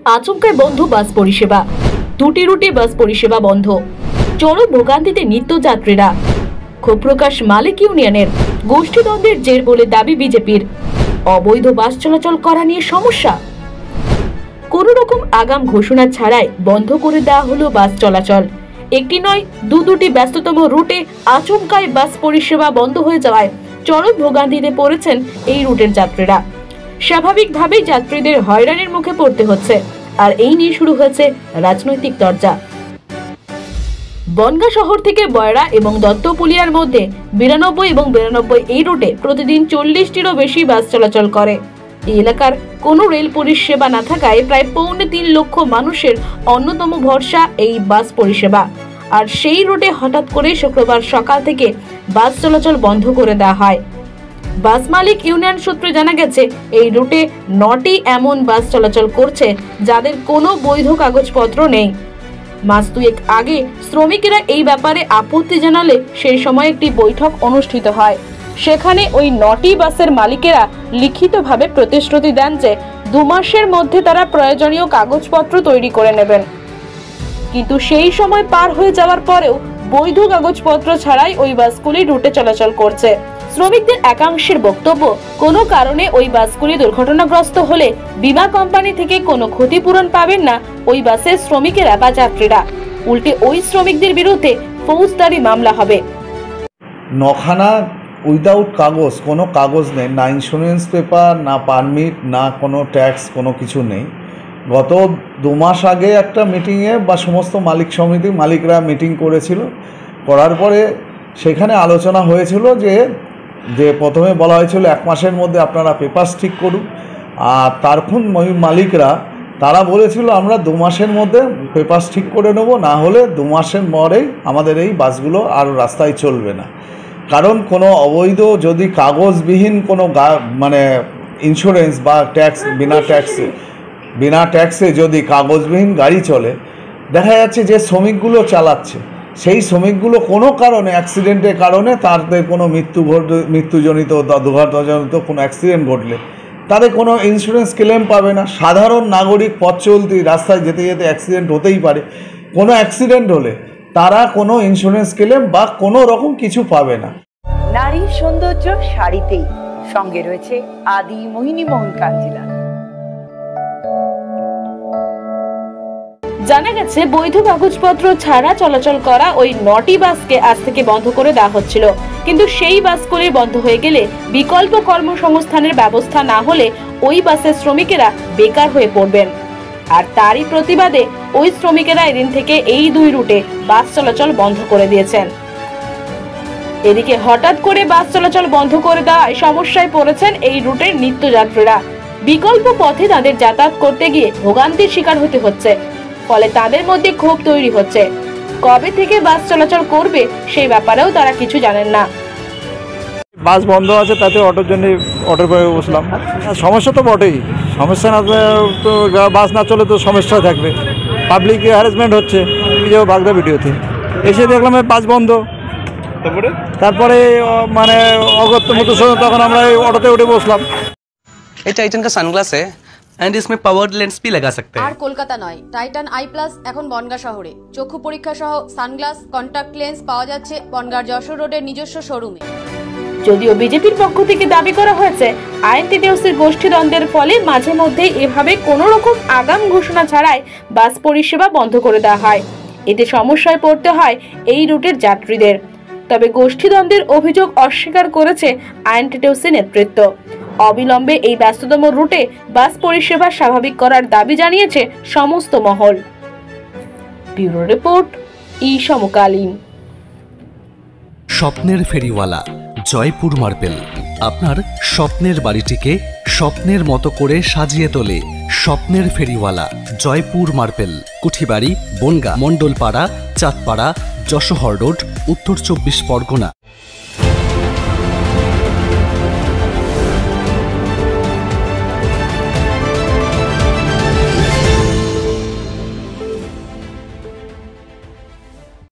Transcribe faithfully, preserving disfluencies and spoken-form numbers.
আচমকায় বন্ধ বাস পরিষেবা। দুটি রুটে বাস পরিষেবা বন্ধ, চরম ভোগান্তিতে নিত্যযাত্রীরা। ক্ষোভ প্রকাশ মালিক ইউনিয়নের। গোষ্ঠীদ্বন্দ্বের জের বলে দাবি বিজেপির। অবৈধ বাস চলাচল করা নিয়ে সমস্যা। কোন রকম আগাম ঘোষণা ছাড়াই বন্ধ করে দেওয়া হলো বাস চলাচল। একটি নয়, দু দুটি ব্যস্ততম রুটে আচমকায় বাস পরিষেবা বন্ধ হয়ে যাওয়ায় চরম ভোগান্তিতে পড়েছেন এই রুটের যাত্রীরা। স্বাভাবিকভাবেই যাত্রীদের হয়রানির মুখে পড়তে হচ্ছে, আর এই নিয়ে শুরু হয়েছে রাজনৈতিক চর্চা। বনগাঁ শহর থেকে বয়রা এবং দত্তপুলিয়ার মধ্যে বিরানব্বই এবং বিরানব্বই এই রুটে প্রতিদিন চল্লিশটিরও বেশি বাস চলাচল করে। এই এলাকার কোনো রেল পরিষেবা না থাকায় প্রায় পৌনে তিন লক্ষ মানুষের অন্যতম ভরসা এই বাস পরিষেবা। আর সেই রুটে হঠাৎ করে শুক্রবার সকাল থেকে বাস চলাচল বন্ধ করে দেওয়া হয়। বাস মালিক ইউনিয়ন সূত্রে জানা গেছে, এই রুটে নটি এমন বাস চলাচল করছে যাদের কোনো বৈধ কাগজপত্র নেই। মাস দুয়েক আগে শ্রমিকেরা এই ব্যাপারে আপত্তি জানালে সেই সময় একটি বৈঠক অনুষ্ঠিত হয়। সেখানে ওই নটি বাসের মালিকেরা লিখিতভাবে প্রতিশ্রুতি দেন যে দু মাসের মধ্যে তারা প্রয়োজনীয় কাগজপত্র তৈরি করে নেবেন। কিন্তু সেই সময় পার হয়ে যাওয়ার পরেও বৈধ কাগজপত্র ছাড়াই ওই বাসগুলি রুটে চলাচল করছে। শ্রমিকদের একাংশের বক্তব্য, কোনো কারণে ওই বাসগুলি দুর্ঘটনাগ্রস্ত হলে বীমা কোম্পানি থেকে কোনো ক্ষতিপূরণ পাবেন না ওই বাসের শ্রমিকেরা বা যাত্রীরা। উল্টে ওই শ্রমিকদের বিরুদ্ধে ফৌজদারি মামলা হবে। নখানা উইদাউট কাগজ, কোনো কাগজ নেই, না ইন্স্যুরেন্স পেপার, না পারমিট, না কোনো ট্যাক্স, কোনো কিছু নেই। গত দু মাস আগে একটা মিটিংয়ে বা সমস্ত মালিক সমিতি মালিকরা মিটিং করেছিল। করার পরে সেখানে আলোচনা হয়েছিল যে যে প্রথমে বলা হয়েছিল এক মাসের মধ্যে আপনারা পেপারস ঠিক করুন, আর তারপর ওই মালিকরা তারা বলেছিল আমরা দু মাসের মধ্যে পেপারস ঠিক করে নেব, না হলে দু মাসের পরেই আমাদের এই বাসগুলো আর রাস্তায় চলবে না। কারণ কোনো অবৈধ যদি কাগজবিহীন কোনো মানে ইন্স্যুরেন্স বা ট্যাক্স বিনা ট্যাক্সে বিনা ট্যাক্সে যদি কাগজবিহীন গাড়ি চলে, দেখা যাচ্ছে যে শ্রমিকগুলো চালাচ্ছে, সেই শ্রমিকগুলো কোনো কারণে অ্যাক্সিডেন্টের কারণে তাদের কোনো মৃত্যু মৃত্যুজনিত দুর্ঘটনাজনিত কোনো অ্যাক্সিডেন্ট ঘটলে তাদের কোনো ইন্স্যুরেন্স ক্লেম পাবে না। সাধারণ নাগরিক পথ চলতি রাস্তায় যেতে যেতে অ্যাক্সিডেন্ট হতেই পারে, কোনো অ্যাক্সিডেন্ট হলে তারা কোনো ইন্স্যুরেন্স ক্লেম বা কোনো রকম কিছু পাবে না। নারীর সৌন্দর্য শাড়িতেই, সঙ্গে রয়েছে আদি মোহিনী মোহন কাঞ্জিলা। জানা গেছে, বৈধ কাগজপত্র ছাড়া চলাচল করা ওই নটি বাসকে আজ থেকে বন্ধ করে দেওয়া হচ্ছিল। কিন্তু সেই বাসগুলি বন্ধ হয়ে গেলে বিকল্প কর্মসংস্থানের ব্যবস্থা না হলে ওই বাসের শ্রমিকেরা বেকার হয়ে পড়বেন। আর তারই প্রতিবাদে ওই শ্রমিকেরা এদিন থেকে এই দুই রুটে বাস চলাচল বন্ধ করে দিয়েছেন। এদিকে হঠাৎ করে বাস চলাচল বন্ধ করে দেওয়ায় সমস্যায় পড়েছেন এই রুটের নিত্যযাত্রীরা। বিকল্প পথে তাদের যাতায়াত করতে গিয়ে ভোগান্তির শিকার হতে হচ্ছে, ফলে তাদের মধ্যে ক্ষোভ তৈরি হচ্ছে। কবে থেকে বাস চলাচল করবে সেই ব্যাপারেও তারা কিছু জানেন না। বাস বন্ধ আছে, তাতে অটোর জন্য অটোর পরে বসলাম। সমস্যা তো বটেই, সমস্যা না তো বাস না চলে তো সমস্যা থাকবে, পাবলিক হ্যারাসমেন্ট হচ্ছে। নিজেও বাগদা ভিডিওতে এসে দেখলাম বাস বন্ধ, তারপরে তারপরে মানে অগত্য মতো তখন আমরা অটোতে উঠে বসলাম। এই টাইটান का सनग्लास है एंड इसमें पावर्ड लेंस भी लगा सकते हैं। আর কলকাতা নয়, টাইটান আই প্লাস এখন বনগাঁ শহরে। চক্ষু পরীক্ষা সহ সানগ্লাস, কন্টাক্ট লেন্স পাওয়া যাচ্ছে বনগাঁর যশোর রোডের নিজস্ব শোরুমে। যদিও বিজেপির পক্ষ থেকে দাবি করা হয়েছে, আইএনটিটিউসির গোষ্ঠীদ্বন্দ্বের ফলে মাঝে মধ্যে এভাবে কোনো রকম আগাম ঘোষণা ছাড়াই বাস পরিষেবা বন্ধ করে দেওয়া হয়। এতে সমস্যায় পড়তে হয় এই রুটের যাত্রীদের। তবে গোষ্ঠীদ্বন্দ্বের অভিযোগ অস্বীকার করেছে আইএনটিটিউসি নেতৃত্ব। অবিলম্বে এই ব্যস্ততম রুটে বাস পরিষেবা স্বাভাবিক করার দাবি জানিয়েছে সমস্ত মহল। ব্যুরো রিপোর্ট, ই সমকালীন। স্বপ্নের ফেরিওয়ালা জয়পুর মার্বেল আপনার স্বপ্নের বাড়িটিকে স্বপ্নের মতো করে সাজিয়ে তোলে। স্বপ্নের ফেরিওয়ালা জয়পুর মার্বেল, কুঠিবাড়ি, বনগাঁ, মণ্ডলপাড়া, চাঁদপাড়া, যশোহর রোড, উত্তর চব্বিশ পরগনা।